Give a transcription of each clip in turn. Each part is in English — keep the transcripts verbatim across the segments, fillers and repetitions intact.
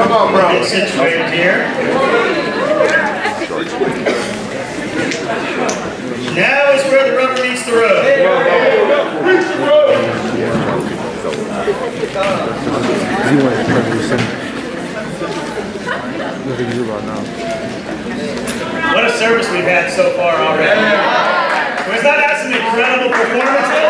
Come on, bro. Get situated here. Now is where the rubber meets the road. Reach the road. What a service we've had so far already. Was that not some incredible performances?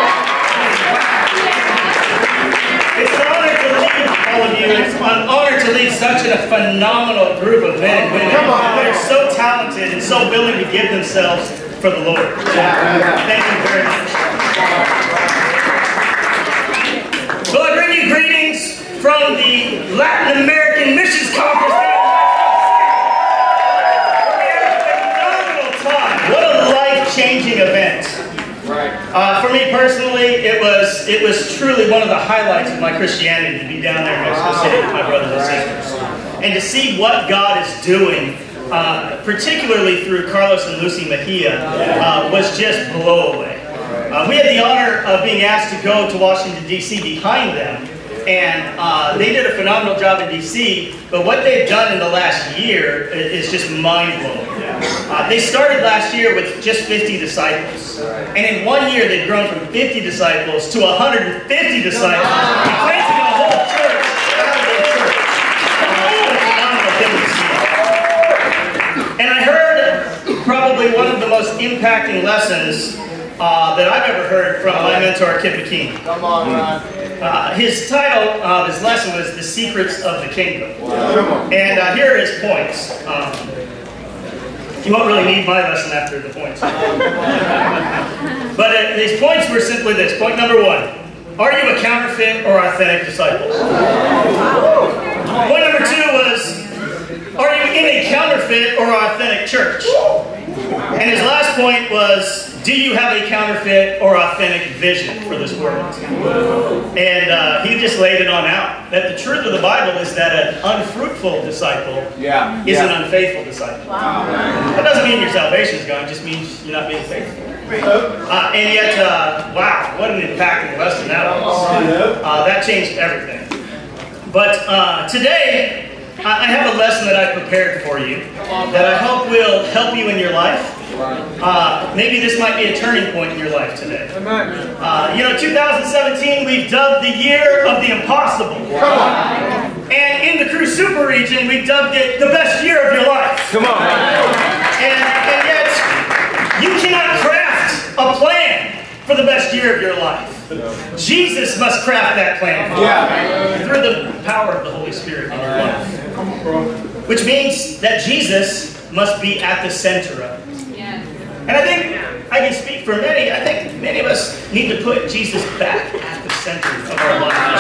It's an honor to lead all of you. It's an honor to lead such a phenomenal group of men and women that are so talented and so willing to give themselves for the Lord. Thank you very much. Well, I bring you greetings from the Latin American Missions Conference. We had a phenomenal time. What a life-changing event. Uh, for me personally, it was it was truly one of the highlights of my Christianity to be down there in Mexico City with my brothers and sisters, and to see what God is doing, uh, particularly through Carlos and Lucy Mejia, uh, was just blow away. Uh, we had the honor of being asked to go to Washington, D C behind them, and uh, they did a phenomenal job in D C, but what they've done in the last year is just mind-blowing. Uh, they started last year with just fifty disciples, and in one year they've grown from fifty disciples to one hundred fifty disciples, and planting a whole church out of their church. Uh, it's a phenomenal thing to see. And I heard probably one of the most impacting lessons uh, that I've ever heard from my mentor, Kip McKean. Come on, Ron. Uh, his title of his lesson was The Secrets of the Kingdom. And uh, here are his points. Um, you won't really need my lesson after the points. But uh, his points were simply this. Point number one. Are you a counterfeit or authentic disciple? Point number two was, are you in a counterfeit or authentic church? And his last point was, do you have a counterfeit or authentic vision for this world? And uh, he just laid it on out. That the truth of the Bible is that an unfruitful disciple yeah. is yeah. an unfaithful disciple. Wow. That doesn't mean your salvation is gone. It just means you're not being faithful. Uh, and yet, uh, wow, what an impacting lesson that was. Uh, that changed everything. But uh, today, I have a lesson that I prepared for you that I hope will help you in your life. Uh, maybe this might be a turning point in your life today. Uh, you know, two thousand seventeen, we've dubbed the year of the impossible. And in the Cruise Super region, we dubbed it the best year of your life. Come on. And, and yet, you cannot craft a plan for the best year of your life. Jesus must craft that plan for yeah. you through the power of the Holy Spirit in your life. Which means that Jesus must be at the center of it. And I think I can speak for many. I think many of us need to put Jesus back at the center of our lives.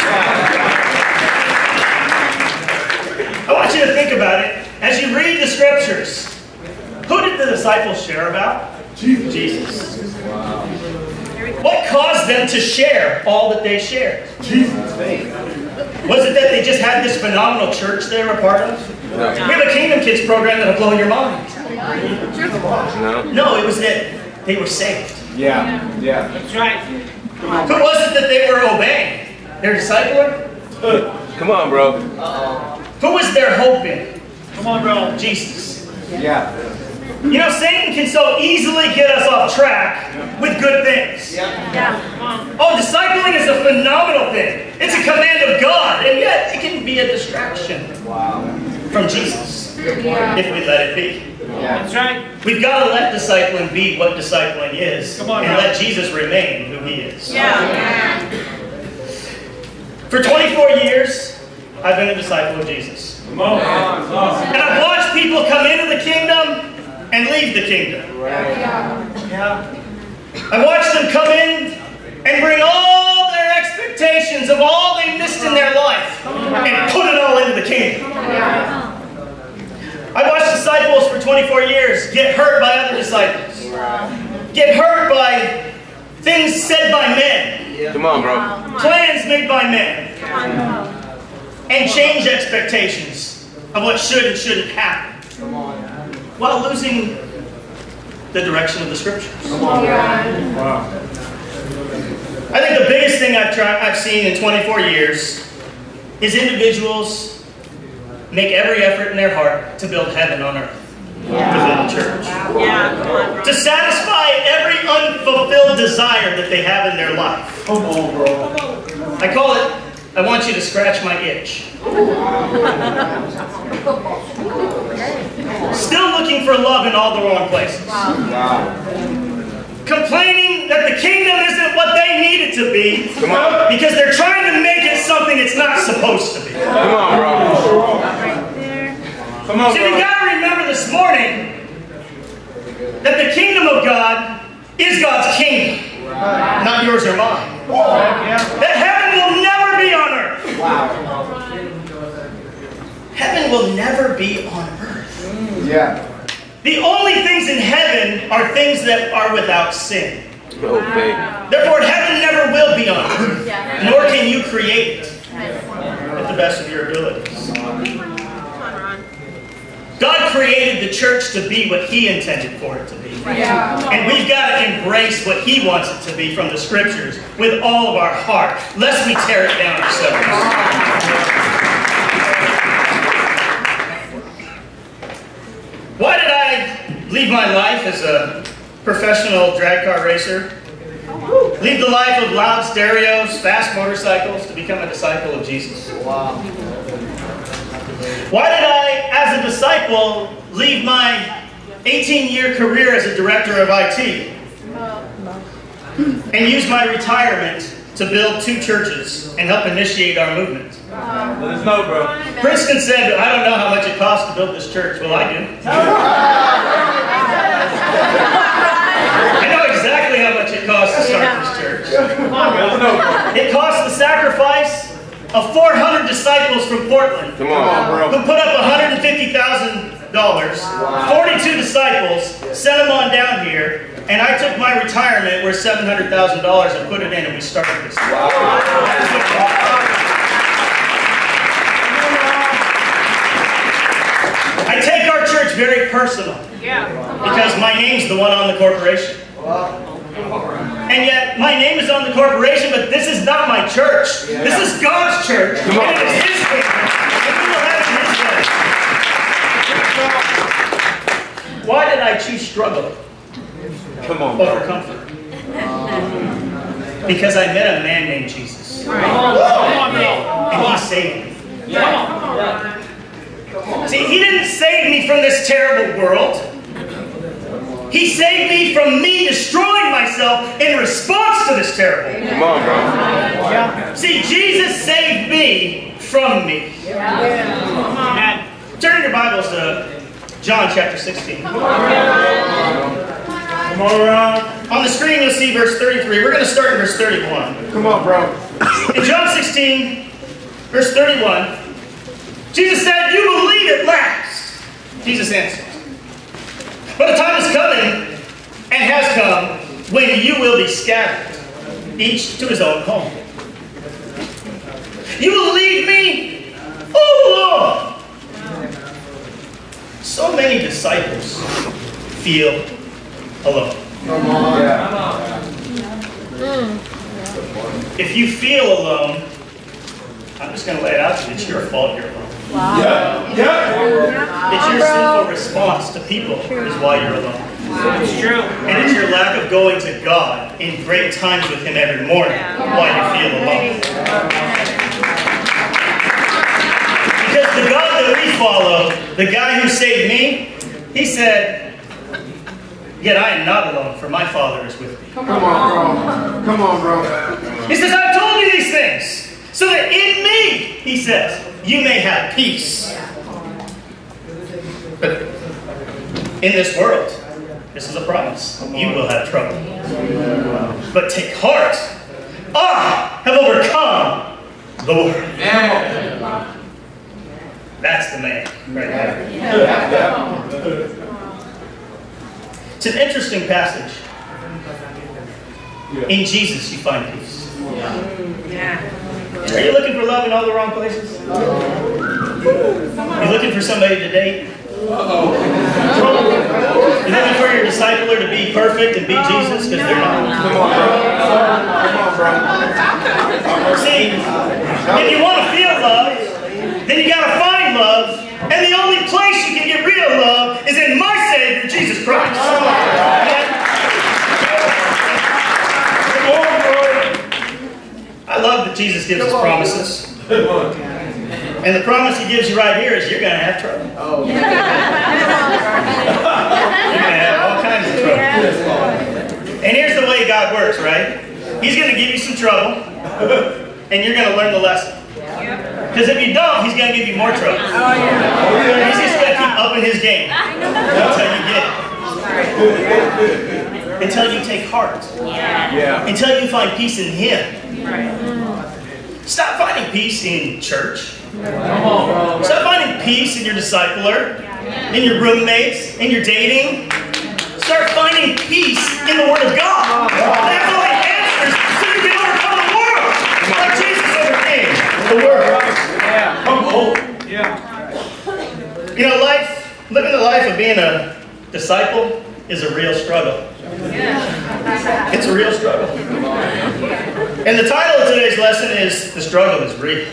I want you to think about it. As you read the scriptures, who did the disciples share about? Jesus. Jesus. Wow. What caused them to share all that they shared? Jesus. Was it that they just had this phenomenal church they were a part of? No. We have a Kingdom Kids program that'll blow your mind. No. No, it was that they were saved. Yeah, yeah. That's right. Who was it that they were obeying? Their discipler? Come on, bro. Uh-oh. Who was their hope in? Come on, bro. Jesus. Yeah. You know, Satan can so easily get us off track with good things. Yeah. Oh, discipling is a phenomenal thing. It's a command of God, and yet it can be a distraction wow. from Jesus yeah. if we let it be. Yeah. That's right. We've got to let discipling be what discipling is, Come on, and now. let Jesus remain who He is. Yeah. yeah. For twenty-four years, I've been a disciple of Jesus. Come on. And I've watched people come into the kingdom and leave the kingdom. Right. Yeah. I've watched them come in and bring all their expectations of all they missed in their life and put it all into the kingdom. I watched disciples for twenty-four years get hurt by other disciples. Get hurt by things said by men. Come on, bro. Plans made by men. And change expectations of what should and shouldn't happen. While losing the direction of the scriptures. Wow. I think the biggest thing I've tried, I've seen in twenty-four years is individuals make every effort in their heart to build heaven on earth within the church. Yeah, come on, bro. To satisfy every unfulfilled desire that they have in their life. Come on, bro. I call it, I want you to scratch my itch. Still looking for love in all the wrong places. Complaining that the kingdom isn't what they need it to be. Come on. Because they're trying to make it something it's not supposed to be. Come on, bro. Come on, See, we bro. got to remember this morning that the kingdom of God is God's kingdom, not yours or mine. That heaven will never be on earth. Heaven will never be on earth. Yeah. The only things in heaven are things that are without sin. Oh, baby. Therefore, heaven never will be on earth, nor can you create it at the best of your abilities. God created the church to be what He intended for it to be. And we've got to embrace what He wants it to be from the Scriptures with all of our heart, lest we tear it down ourselves. Why did I leave my life as a professional drag car racer? Leave the life of loud stereos, fast motorcycles to become a disciple of Jesus? Wow. Why did I, as a disciple, leave my eighteen-year career as a director of I T and use my retirement to build two churches and help initiate our movement? Let us know, bro. Princeton said, I don't know how much it costs to build this church. Well, I do. I know exactly how much it costs to start this church. Let us know, bro. It cost the sacrifice of four hundred disciples from Portland Come on, bro. who put up one hundred fifty thousand dollars, forty-two disciples, sent them on down here, and I took my retirement worth seven hundred thousand dollars and put it in, and we started this. I take our church very personal because my name's the one on the corporation. And yet, my name is on the corporation, but this is not my church. This is God's church, and it is His kingdom, and we will have it His way. Why did I choose struggle Come on, over bro. comfort? Because I met a man named Jesus, and He saved me. See, He didn't save me from this terrible world. He saved me from me destroying myself in response to this terrible world. Come on, bro. See, Jesus saved me from me. Turn your Bibles to John chapter sixteen. Come on, Ron. On the screen you'll see verse thirty-three. We're going to start in verse thirty-one. Come on, bro. In John sixteen, verse thirty-one, Jesus said, "You believe at last." Jesus answered, "But a time is coming, and has come, when you will be scattered, each to his own home. You will leave me all alone." So many disciples feel alone. Come on. Yeah. If you feel alone, I'm just going to lay it out to you. It's your fault you're alone. Yeah. Yeah. It's your sinful response to people is why you're alone. It's true. And it's your lack of going to God in great times with Him every morning why you feel alone. Because the God that we follow, the guy who saved me, He said, "Yet I am not alone, for my Father is with me." Come on, bro. Come on, bro. He says, "I've told you these things, so that in me," He says, "you may have peace." But in this world, this is a promise, you will have trouble. But take heart, I have overcome the world. That's the man right there. It's an interesting passage. In Jesus, you find peace. Are you looking for love in all the wrong places? You looking for somebody to date? You looking for your discipler to be perfect and be Jesus? Because they're not. Come on, bro. Come on, bro. See, if you want to feel love, then you got to find love love, and the only place you can get real love is in my Savior, Jesus Christ. I love that Jesus gives us promises. And the promise he gives you right here is you're going to have trouble. Oh. You're going to have all kinds of trouble. And here's the way God works, right? He's going to give you some trouble, and you're going to learn the lesson. Because if you don't, he's going to give you more trouble. He's just going to keep upping his game until you get it. Until you take heart. Until you find peace in him. Stop finding peace in church. Stop finding peace in your discipler, in your roommates, in your dating. Start finding peace in the Word of God. That's all he answers so you can overcome the world. Like Jesus overcame the world. You know, life, living the life of being a disciple is a real struggle. It's a real struggle. And the title of today's lesson is The Struggle is Real.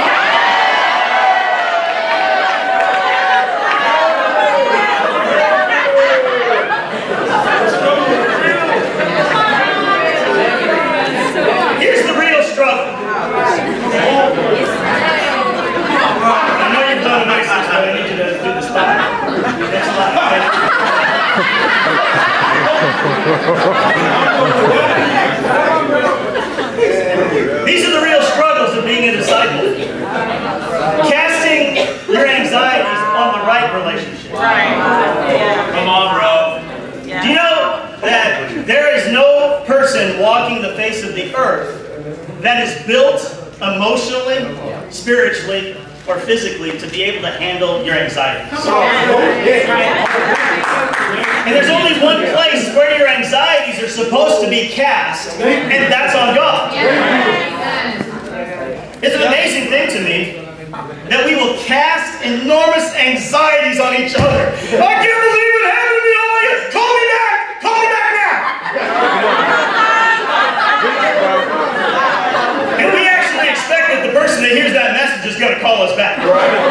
Here's the real struggle. I know you've done nice things, but I need you to do the spot. Next slide. These are the real struggles of being a disciple. Casting your anxieties on the right relationship. Right. Come on, bro. Do you know that there is no person walking the face of the earth that is built emotionally, spiritually, or physically to be able to handle your anxieties? And there's only one place where your anxieties are supposed to be cast, and that's on God. It's an amazing thing to me that we will cast enormous anxieties on each other. I can't believe it happened to me! Oh my God! Call me back! Call me back now! And we actually expect that the person that hears that message is going to call us back.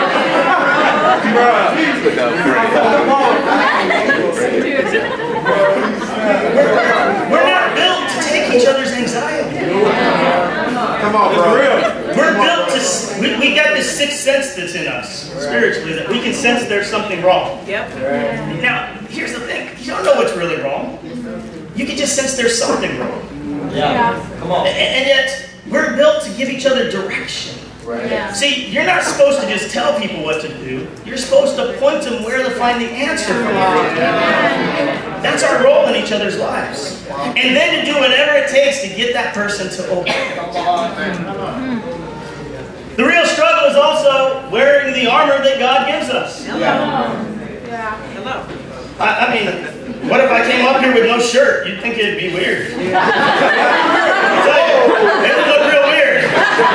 We're not built to take each other's anxiety. Come on, bro. We're built to, we, we got this sixth sense that's in us, spiritually, that we can sense there's something wrong. Yep. Now, here's the thing. You don't know what's really wrong. You can just sense there's something wrong. Yeah. Come on. And, and yet, we're built to give each other direction. Yeah. See, you're not supposed to just tell people what to do. You're supposed to point them where to find the answer. That's our role in each other's lives. And then to do whatever it takes to get that person to obey. The real struggle is also wearing the armor that God gives us. Hello. Yeah. Hello. I, I mean, what if I came up here with no shirt? You'd think it'd be weird. I'll tell you, it would look real weird.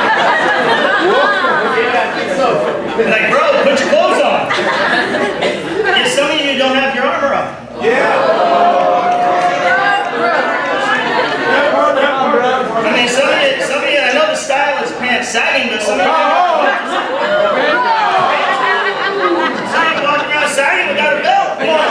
Like, bro, put your clothes on. Yeah, some of you don't have your armor on. Yeah. I mean, some of you, some of you, I know the style is pants sagging, but some of you, some of you walking around sagging without a belt.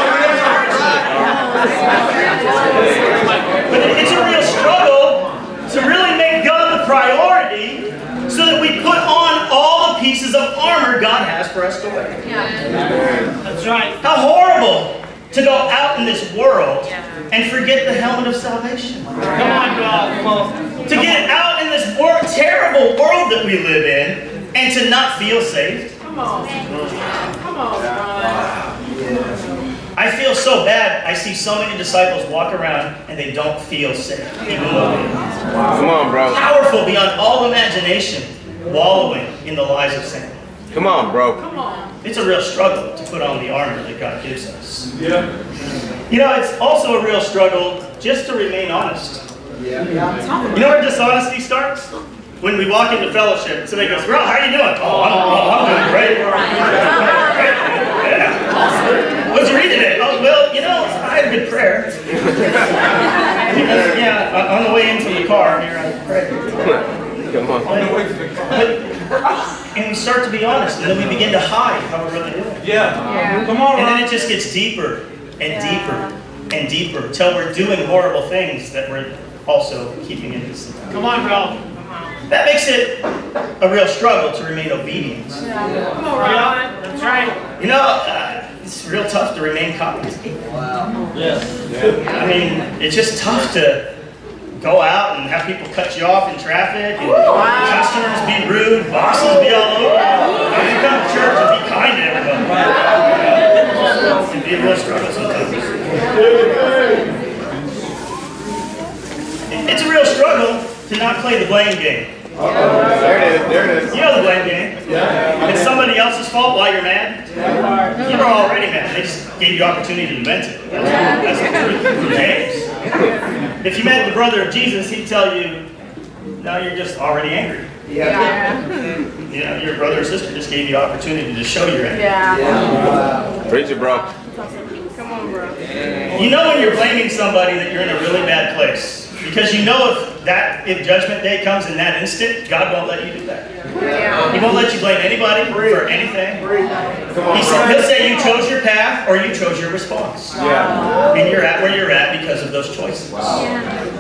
But it's a real struggle to really make God the priority so that we put on all the pieces of armor God has for us to wear. That's right. How horrible to go out in this world and forget the helmet of salvation. Come on, God. Come on. To get out in this wor terrible world that we live in and to not feel safe. Come on. Come on, God. I feel so bad. I see so many disciples walk around and they don't feel safe. Even though they are. Come on, bro. Powerful beyond all imagination, wallowing in the lies of sin. Come on, bro. Come on. It's a real struggle to put on the armor that God gives us. Yeah. You know, it's also a real struggle just to remain honest. Yeah. You know where dishonesty starts? When we walk into fellowship, somebody goes, "Bro, how you doing?" "Oh, I'm, oh, I'm doing great." Yeah. "What'd you read today?" "Oh, well, you know, I had a good prayer." Yeah, on the way into the car here, I prayed. Come on. But and we start to be honest, and then we begin to hide how we're really doing. Yeah. Yeah. Come on, And Ron. then it just gets deeper and Yeah. deeper and deeper until we're doing horrible things that we're also keeping in this. Come on, bro. That makes it a real struggle to remain obedient. Come on, Ron. That's right. You know, uh, it's real tough to remain kind. Yes. I mean, it's just tough to go out and have people cut you off in traffic, and customers be rude, bosses be all over. I mean, come to church and be kind to everybody. It can be a real struggle sometimes. It's a real struggle to not play the blame game. There it is, there it is. You know the blame game. It's somebody else's fault while you're mad. You were already mad. They just gave you opportunity to vent it. That's, that's the truth of James. If you met the brother of Jesus, he'd tell you, no, you're just already angry. Yeah. You know, your brother or sister just gave you opportunity to show your anger. Yeah. Preach it, bro. Come on, bro. You know when you're blaming somebody that you're in a really bad place. Because you know if that if judgment day comes in that instant, God won't let you do that. Yeah. He won't let you blame anybody for anything. He said, he'll say you chose your path or you chose your response. Yeah. And you're at where you're at because of those choices. I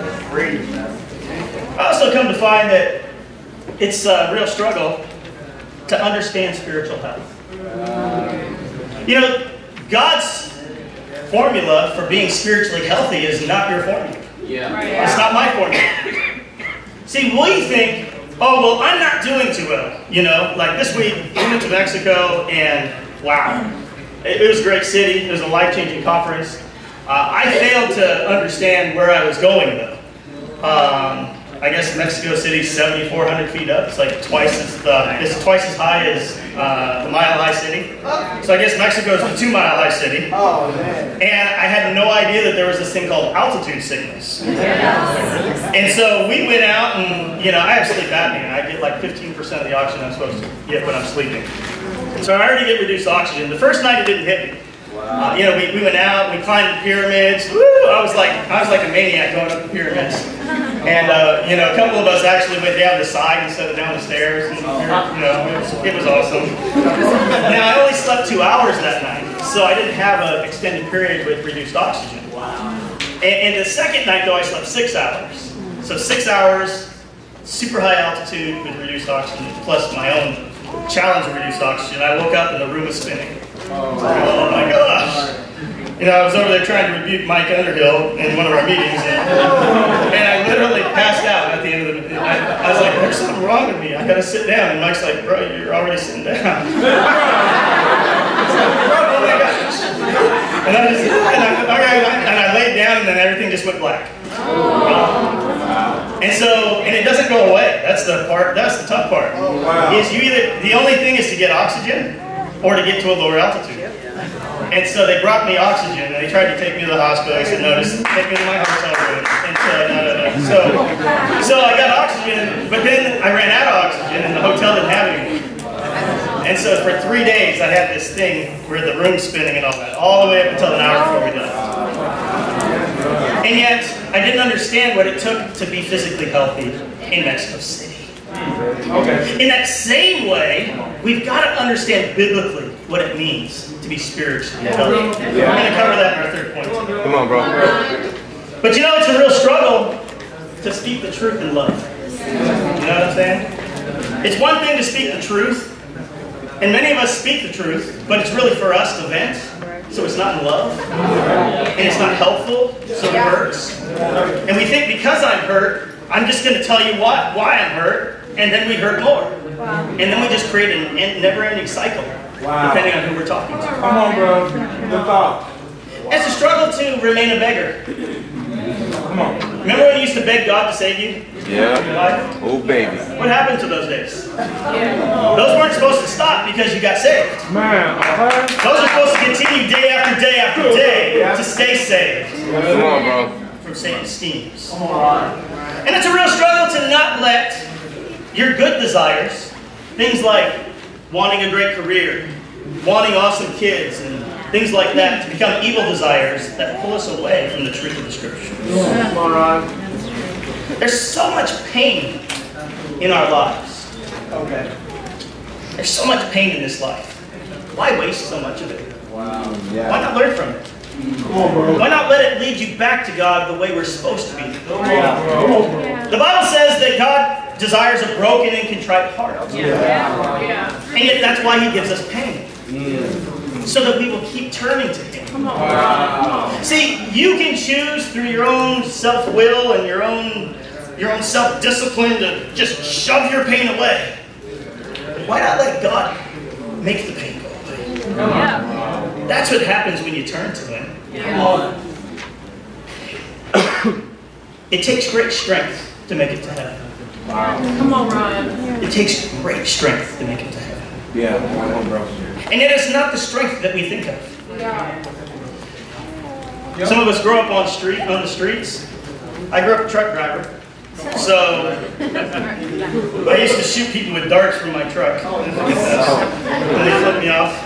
also come to find that it's a real struggle to understand spiritual health. You know, God's formula for being spiritually healthy is not your formula. Yeah. It's not my formula. See, we think, oh, well, I'm not doing too well. You know, like this week, we went to Mexico, and wow, it, it was a great city. It was a life-changing conference. Uh, I failed to understand where I was going, though. Um, I guess Mexico City's seventy-four hundred feet up. It's like twice as uh, it's twice as high as uh, the Mile High City. So I guess Mexico's the two Mile High City. Oh, man. And I had no idea that there was this thing called altitude sickness. And so we went out and, you know, I have sleep apnea. I get like fifteen percent of the oxygen I'm supposed to get when I'm sleeping. So I already get reduced oxygen. The first night it didn't hit me. Uh, you know, we, we went out, we climbed the pyramids. Woo! I was like, I was like a maniac going up the pyramids. And, uh, you know, a couple of us actually went down the side instead of down the stairs. And, you know, it was, it was awesome. Now, I only slept two hours that night, so I didn't have an extended period with reduced oxygen. Wow. And, and the second night, though, I slept six hours. So six hours, super high altitude with reduced oxygen, plus my own challenge of reduced oxygen. I woke up and the room was spinning. Oh, oh my gosh. You know, I was over there trying to rebuke Mike Underhill in one of our meetings, and, and I literally passed out at the end of the meeting. I, I was like, there's something wrong with me. I gotta sit down. And Mike's like, bro, you're already sitting down. Oh my gosh. And I just, and I, okay, and I laid down, and then everything just went black. And so, and it doesn't go away. That's the part, that's the tough part. Oh, wow. Is you either, the only thing is to get oxygen or to get to a lower altitude. And so they brought me oxygen, and they tried to take me to the hospital. I said, no, just take me to my hotel room. And so, no, no, no. So, so I got oxygen, but then I ran out of oxygen, and the hotel didn't have any. And so for three days, I had this thing where the room's spinning and all that, all the way up until an hour before we left. And yet, I didn't understand what it took to be physically healthy in Mexico City. Okay. In that same way, we've got to understand biblically what it means to be spiritually healthy. We're going to cover that in our third point today. Come on, bro. But you know, it's a real struggle to speak the truth in love. You know what I'm saying? It's one thing to speak the truth, and many of us speak the truth, but it's really for us to vent, so it's not in love, and it's not helpful, so it hurts. And we think because I'm hurt, I'm just going to tell you what, why I'm hurt, and then we hurt more. And then we just create a never-ending cycle, Wow. depending on who we're talking to. Come on, bro. Good thought. It's a struggle to remain a beggar. Come on. Remember when you used to beg God to save you? Yeah. In your life? Oh, baby. What happened to those days? Those weren't supposed to stop because you got saved. Man. Those are supposed to continue day after day after day to stay saved Come on, bro. from Satan's schemes. And it's a real struggle to not let your good desires, things like wanting a great career, wanting awesome kids, and things like that, to become evil desires that pull us away from the truth of the Scriptures. Come on, Ron. There's so much pain in our lives. Okay. There's so much pain in this life. Why waste so much of it? Wow. Yeah. Why not learn from it? Come on, bro. Why not let it lead you back to God the way we're supposed to be? Come on, bro. The Bible says that God desires a broken and contrite heart. Yeah. Yeah. And yet that's why He gives us pain. So that we will keep turning to Him. Come on, bro. Come on. See, you can choose through your own self-will and your own, your own self-discipline to just shove your pain away. Why not let God make the pain go away? Yeah. That's what happens when you turn to Him. Yeah. It takes great strength to make it to heaven. Come on, Ron. It takes great strength to make it to heaven. Yeah, come on, bro. And it is not the strength that we think of. Yeah. Some of us grow up on street on the streets. I grew up a truck driver. So I used to shoot people with darts from my truck. And they flip me off.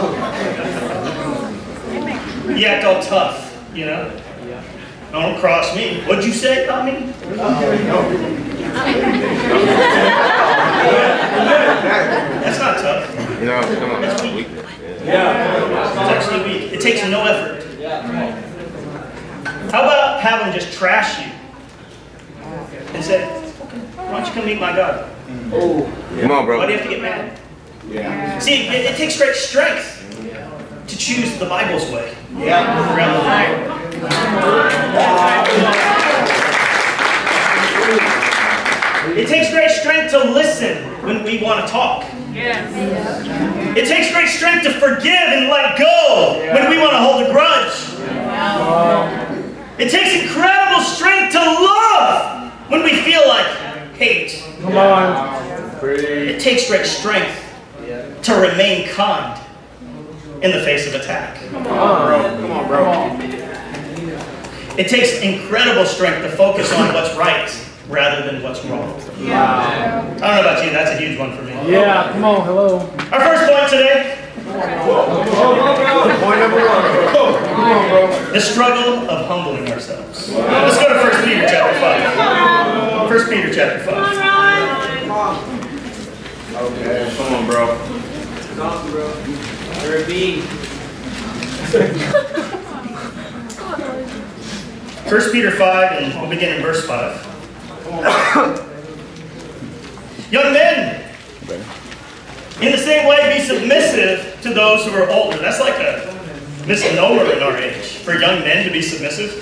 You act all tough, you know? Don't cross me. What'd you say about me? That's not tough. No, come on. That's weak. Yeah. It's actually weak. It takes no effort. How about have them just trash you and say, okay, why don't you come meet my God? Come on, bro. Why do you have to get mad? Yeah. See, it, it takes great strength to choose the Bible's way. Yeah. Rather than it takes great strength to listen when we want to talk. Yes. It takes great strength to forgive and let go when we want to hold a grudge. It takes incredible strength to love when we feel like hate. Come on. It takes great strength to remain kind in the face of attack. Come on, bro. Come on, bro. It takes incredible strength to focus on what's right rather than what's wrong. Yeah. I don't know about you, that's a huge one for me. Yeah, come on, hello. Our first point today, Point number one, bro. Come on, bro. the struggle of humbling ourselves. Let's go to First Peter chapter five. First Peter chapter five. Okay, come on, bro. You're a bee. First Peter five, and we'll begin in verse five. Young men, in the same way, be submissive to those who are older. That's like a misnomer in our age, for young men to be submissive.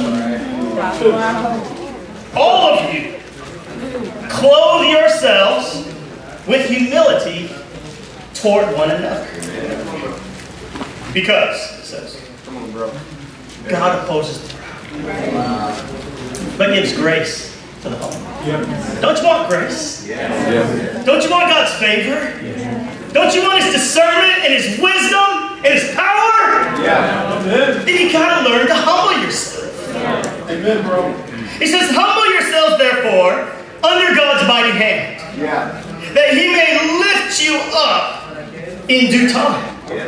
All of you, clothe yourselves with humility toward one another. Because, it says, Come on, bro. God opposes the proud, but gives grace to the humble. Don't you want grace? Yeah. Don't you want God's favor? Don't you want His discernment and His wisdom and His power? Yeah. Then you gotta learn to humble yourself. Amen, bro. He says, humble yourselves therefore under God's mighty hand, Yeah. that He may lift you up in due time.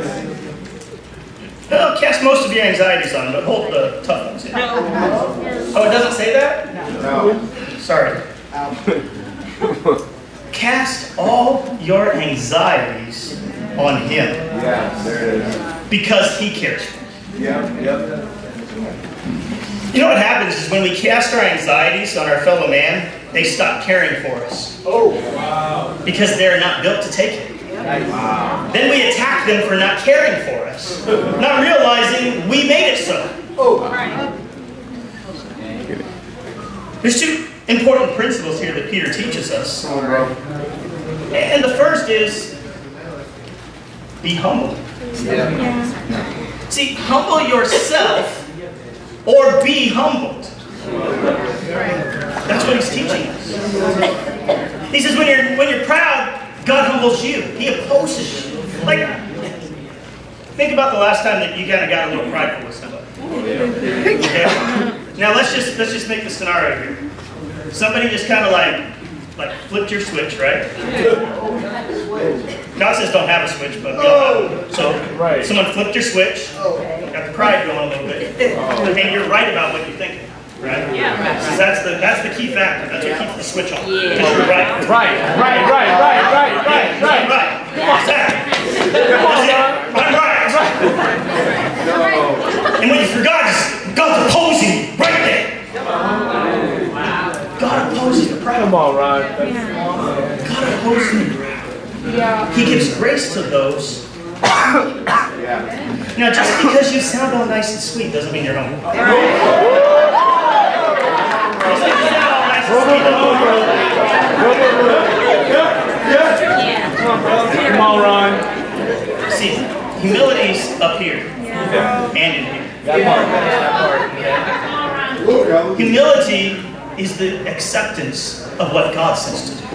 Well, cast most of your anxieties on Him, but hold the tough ones in. Oh, it doesn't say that? No. Sorry. Cast all your anxieties on Him, Yeah, there it is. because He cares for you. Yep, yep. You know what happens is when we cast our anxieties on our fellow man, they stop caring for us. Oh, wow. Because they're not built to take it. Wow. Then we attack them for not caring for us, not realizing we made it so. Oh. There's two important principles here that Peter teaches us. Come on, bro. And the first is, be humble. Yeah. See, humble yourself or be humbled. That's what he's teaching us. He says when you're, when you're proud, God humbles you. He opposes you. Like, think about the last time that you kind of got a little prideful with somebody. Okay? Now let's just let's just make the scenario here. Somebody just kind of like like flipped your switch, right? God says don't have a switch, but we all have it. So Right. someone flipped your switch, got the pride going a little bit, and you're right about what you think, right? Yeah. Because that's the that's the key factor. That's what keeps the switch on. Because you're right. Right, right, right, right, right, right, right. Right. What's that? That's it. I'm right. And what you forgot is God's opposing right there. God opposes the proud. Come on, Ron. God opposes the proud. He gives grace to those. You know, just because you sound all nice and sweet doesn't mean you're humble. Just because you sound all nice and sweet doesn't mean Come on, Ron. See, humility's up here and in here. Humility is the acceptance of what God says to do.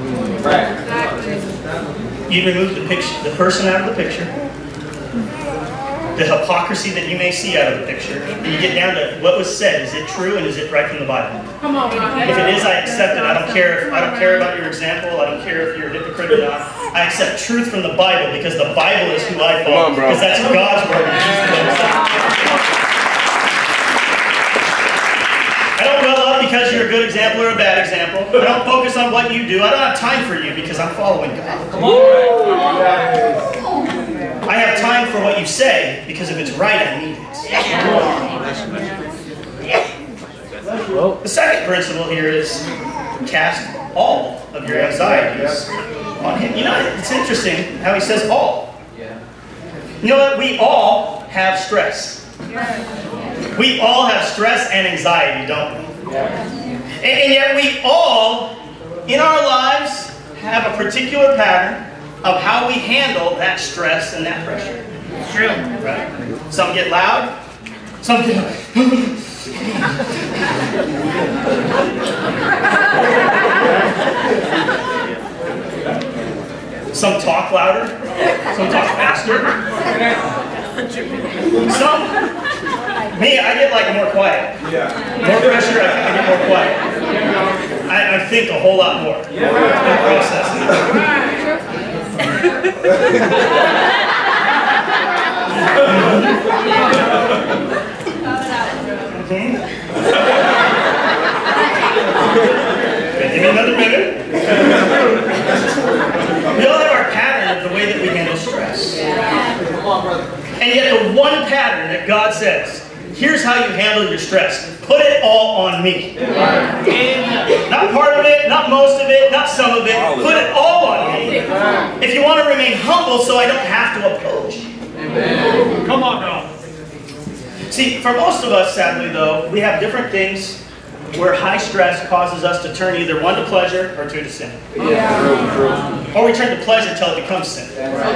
You remove the picture, the person out of the picture, the hypocrisy that you may see out of the picture, and you get down to what was said. Is it true and is it right from the Bible? Come on, Ron. If it is, I accept it. I don't care if I don't care about your example. I don't care if you're a hypocrite or not. I accept truth from the Bible because the Bible is who I follow. Because that's God's word. I don't well up because you're a good example or a bad example. I don't focus on what you do. I don't have time for you because I'm following God. Come on. I have time for what you say because if it's right, I need it. The second principle here is cast all of your anxieties on Him. You know, it's interesting how He says all. You know what? We all have stress. We all have stress and anxiety, don't we? And, and yet we all, in our lives, have a particular pattern of how we handle that stress and that pressure. It's true, right? Some get loud. Some get... Some talk louder. Some talk faster. Some... Me, I get like more quiet. More pressure, I, I get more quiet. I, I think a whole lot more. I process it. Mm-hmm. Okay, give me another minute. We all have our pattern of the way that we handle stress. And yet the one pattern that God says, here's how you handle your stress. Put it all on me. Not part of it, not most of it, not some of it. Put it all on me. If you want to remain humble so I don't have to oppose you. Come on, bro. See, for most of us, sadly though, we have different things where high stress causes us to turn either one to pleasure or two to sin. Or we turn to pleasure until it becomes sin.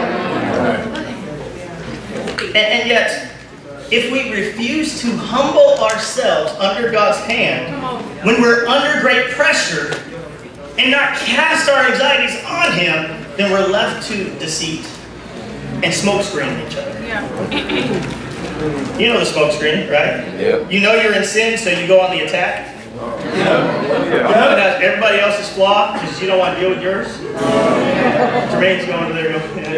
And, and yet, if we refuse to humble ourselves under God's hand, when we're under great pressure, and not cast our anxieties on Him, then we're left to deceit and smoke screen each other. You know the smoke screen, right? Yeah. You know you're in sin, so you go on the attack. Yeah. You know that everybody else is flawed because you don't want to deal with yours. Jermaine's going over there.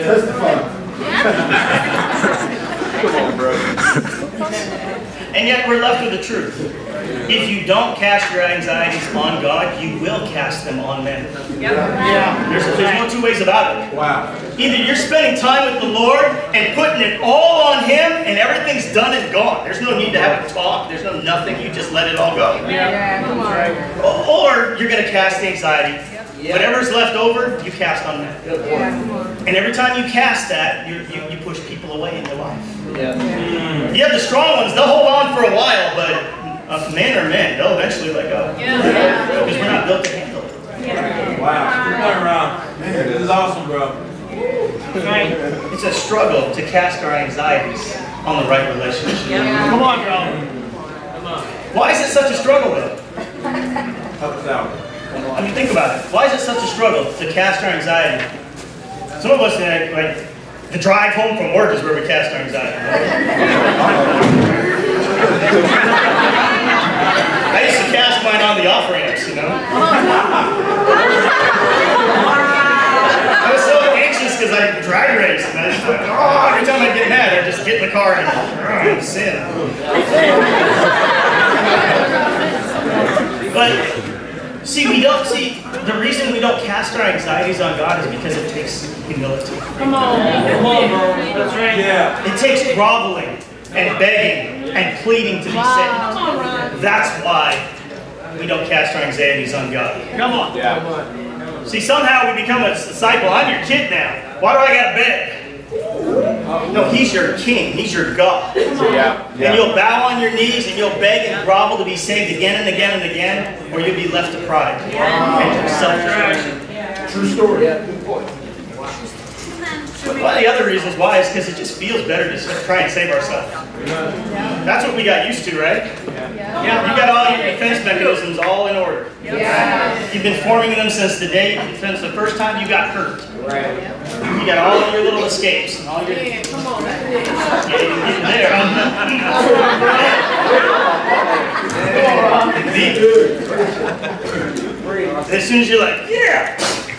Come on, bro. And yet we're left with the truth. If you don't cast your anxieties on God, you will cast them on men. Yeah. There's, there's no two ways about it. Wow. Either you're spending time with the Lord and putting it all on Him and everything's done and gone. There's no need to have a talk. There's no nothing. You just let it all go. Yeah, come on. Or you're going to cast the anxiety. Whatever's left over, you cast on men. And every time you cast that, you, you, you push people away in your life. You have the strong ones. They'll hold on for a while, but uh, men are men. They'll eventually let go. Because we're not built to handle it. Wow. Good point, Ron. This is awesome, bro. It's a struggle to cast our anxieties on the right relationship. Come on, bro. Come on. Why is it such a struggle, though? Help us out. I mean, think about it. Why is it such a struggle to cast our anxiety? Some of us, like, like the drive home from work is where we cast our anxiety. I used to cast mine on the off-ramps, you know? I was so anxious because I drag raced, and I just like, oh, every time I get mad, I just get in the car and oh, sin. But See, we don't see the reason we don't cast our anxieties on God is because it takes humility. Come on. Come on, bro. That's right. Yeah. It takes groveling and begging and pleading to be saved. Come on, Ron. That's why we don't cast our anxieties on God. Come on. Yeah. See, somehow we become a disciple. I'm your kid now. Why do I gotta beg? No, he's your king. He's your God. Yeah. And you'll bow on your knees and you'll beg and grovel to be saved again and again and again, or you'll be left to pride and to self-destruction. True story. But one of the other reasons why is because it just feels better to try and save ourselves. That's what we got used to, right? Yeah. You got all your defense mechanisms all in order. Yeah. You've been forming them since the day, since the first time you got hurt. You got all your little escapes and all your. Yeah, come on. Yeah, you can get there, huh? As soon as you're like, yeah!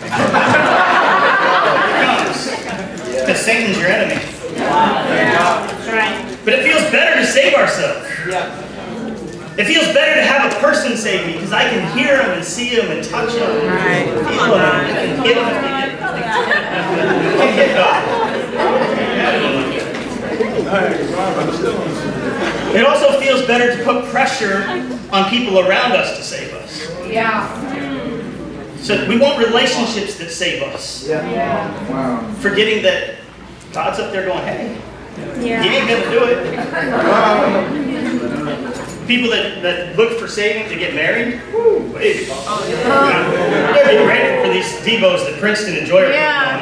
Because Satan's your enemy. That's right. But it feels better to save ourselves. It feels better to have a person save me because I can hear them and see them and touch them and feel them and I can hit them if they get God. It also feels better to put pressure on people around us to save us. Yeah. So we want relationships that save us. Forgetting that God's up there going, hey, He ain't going to do it. People that, that look for saving to get married, woo, baby. They'd be grateful for these devos that Princeton and Joy are putting on.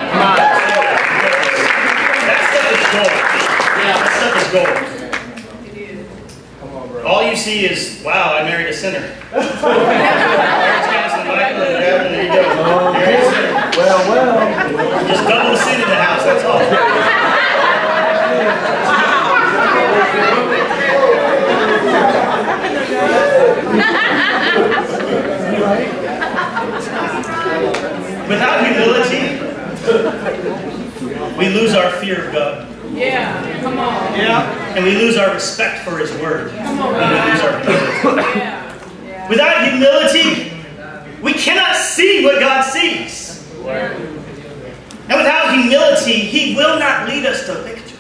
That stuff is gold. That stuff is gold. All you see is, wow, I married a sinner. There's Councilman Michael and Devin, there you go. Married a sinner. Well, well. Just double the sin in the house, that's all. Without humility, we lose our fear of God. Yeah. Come on. Yeah. And we lose our respect for His Word. Come on, And we lose our humility. Yeah. Yeah. Without humility, we cannot see what God sees. And without humility, He will not lead us to victory.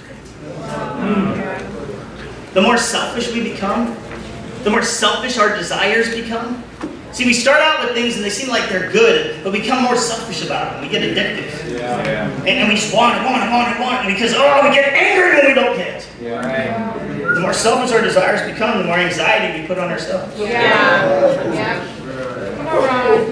The more selfish we become, the more selfish our desires become. See, we start out with things and they seem like they're good, but we become more selfish about them. We get addictive. Yeah. Yeah. And, and we just want it, want it, want it, want it, because, oh, we get angry when we don't get it. Yeah. Right. The more selfish our desires become, the more anxiety we put on ourselves. Yeah. Yeah. Come on,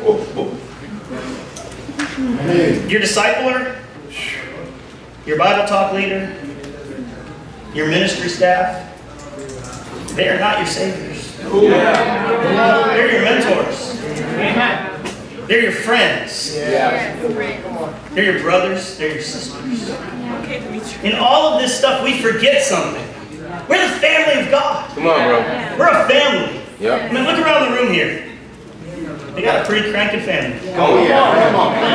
Ron. Your discipler, your Bible talk leader, your ministry staff, they are not your saviors. Yeah. They're your mentors. Amen. They're your friends. Yeah. They're your brothers. They're your sisters. In all of this stuff, we forget something. We're the family of God. Come on, bro. We're a family. Yep. I mean, look around the room here. They got a pretty cranky family. Oh, yeah.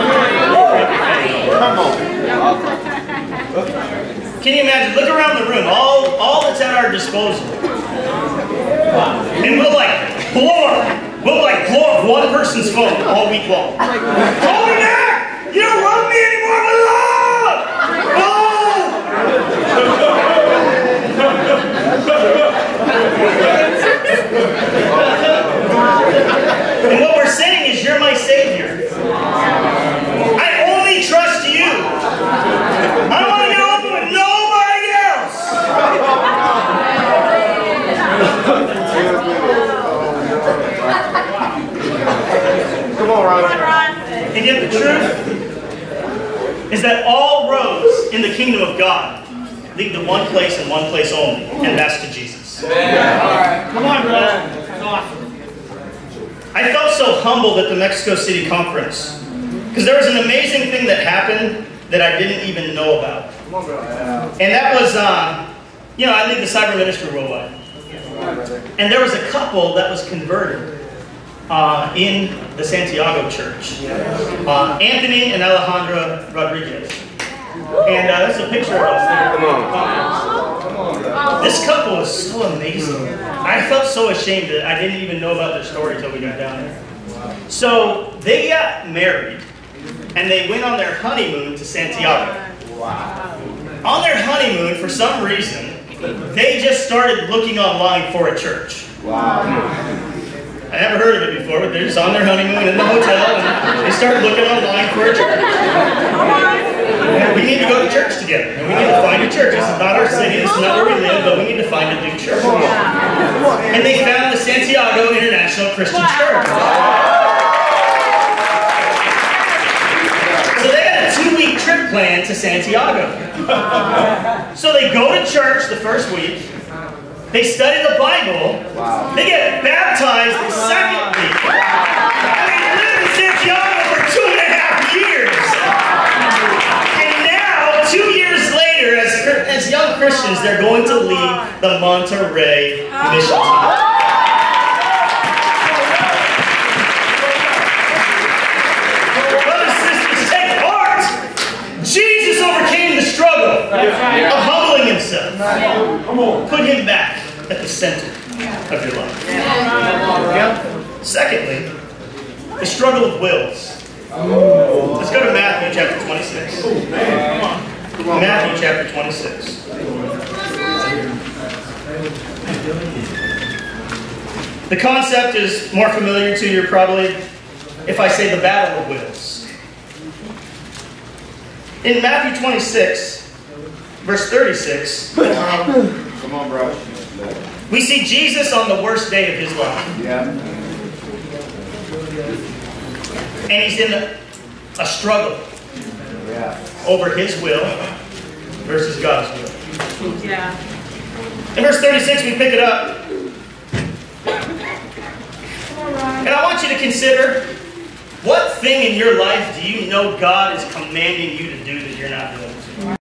Come on. Come on. Can you imagine? Look around the room. All, all that's at our disposal. And we'll like blow up. We'll like blow up one person's phone all week long. Call me back! You don't love me anymore, but love! And what we're saying is, you're my savior. I only trust you. I don't want to get open with nobody else. Come on, Ron. And yet the truth is that all roads in the kingdom of God lead to one place and one place only, and that's to Jesus. Yeah. Come on, bro. That's awesome. I felt so humbled at the Mexico City conference because there was an amazing thing that happened that I didn't even know about. And that was, uh, you know, I lead the cyber ministry worldwide. And there was a couple that was converted uh, in the Santiago church. Uh, Anthony and Alejandra Rodriguez. And uh, that's a picture of us there. This couple was so amazing. I felt so ashamed that I didn't even know about their story until we got down there. So they got married, and they went on their honeymoon to Santiago. Wow. On their honeymoon, for some reason, they just started looking online for a church. Wow. I never heard of it before, but they're just on their honeymoon in the hotel, and they started looking online for a church. And we need to go to church together, and we need to find a church. This is not our city, this is not where we live, but we need to find a new church. And they found the Santiago International Christian Church. So they had a two-week trip planned to Santiago. So they go to church the first week. They study the Bible. Wow. They get baptized the second week. And they lived in Santiago for two and a half years. And now, two years later, as, as young Christians, they're going to lead the Monterrey mission team. Brothers and sisters, take heart. Jesus overcame the struggle of humbling himself. Put him back at the center of your life. Secondly, the struggle of wills. Let's go to Matthew chapter twenty-six. Matthew chapter twenty-six. The concept is more familiar to you probably if I say the battle of wills. In Matthew twenty-six, verse thirty-six, Come on, bro. we see Jesus on the worst day of his life. Yeah. And he's in a, a struggle Yeah. over his will versus God's will. Yeah. In verse thirty-six, we pick it up. And I want you to consider, what thing in your life do you know God is commanding you to do that you're not doing?